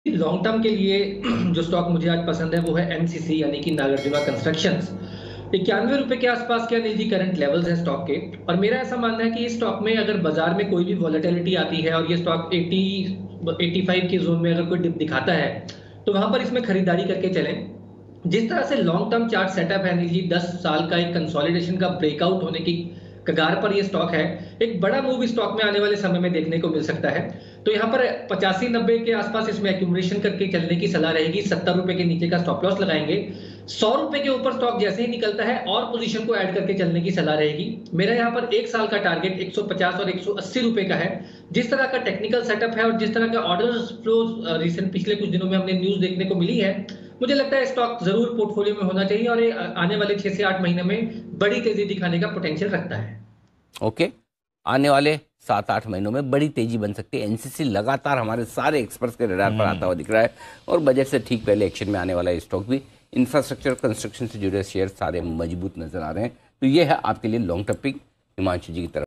Long term के लिए जो स्टॉक मुझे आज पसंद है वो है एनसीसी यानी कि नागार्जुना कंस्ट्रक्शंस। 91 रुपए के आसपास क्या नहीं जी करंट लेवल्स हैं स्टॉक के। और मेरा ऐसा मानना है कि इस स्टॉक में अगर बाजार में कोई भी वॉलेटिलिटी आती है और ये स्टॉक 85 के जोन में अगर कोई डिप दिखाता है तो वहां पर इसमें खरीदारी करके चलें। जिस तरह से लॉन्ग टर्म चार्ट सेटअप है अनिल जी, 10 साल का एक कंसोलिडेशन का ब्रेकआउट होने की कगार पर ये स्टॉक है। एक बड़ा मूव स्टॉक में आने वाले समय में देखने को मिल सकता है। तो यहाँ पर 85-90 के आसपास इसमें एक्यूमुलेशन करके चलने की सलाह रहेगी। 70 रुपए के नीचे का स्टॉप लॉस लगाएंगे। 100 रुपए के ऊपर स्टॉक जैसे ही निकलता है और पोजीशन को ऐड करके चलने की सलाह रहेगी। मेरा यहाँ पर एक साल का टारगेट 150 और 180 रुपए का है। जिस तरह का टेक्निकल सेटअप है और जिस तरह का ऑर्डर फ्लो रिसेंट पिछले कुछ दिनों में हमने न्यूज देखने को मिली है, मुझे लगता है स्टॉक जरूर पोर्टफोलियो में होना चाहिए और ये आने वाले 6 से 8 महीने में बड़ी तेजी दिखाने का पोटेंशियल रखता है। ओके, आने वाले 7-8 महीनों में बड़ी तेजी बन सकती है। एनसीसी लगातार हमारे सारे एक्सपर्ट्स के रडार पर आता हुआ दिख रहा है और बजट से ठीक पहले एक्शन में आने वाला स्टॉक भी। इंफ्रास्ट्रक्चर कंस्ट्रक्शन से जुड़े शेयर सारे मजबूत नजर आ रहे हैं। तो ये है आपके लिए long term pick Himanshu ji की तरफ।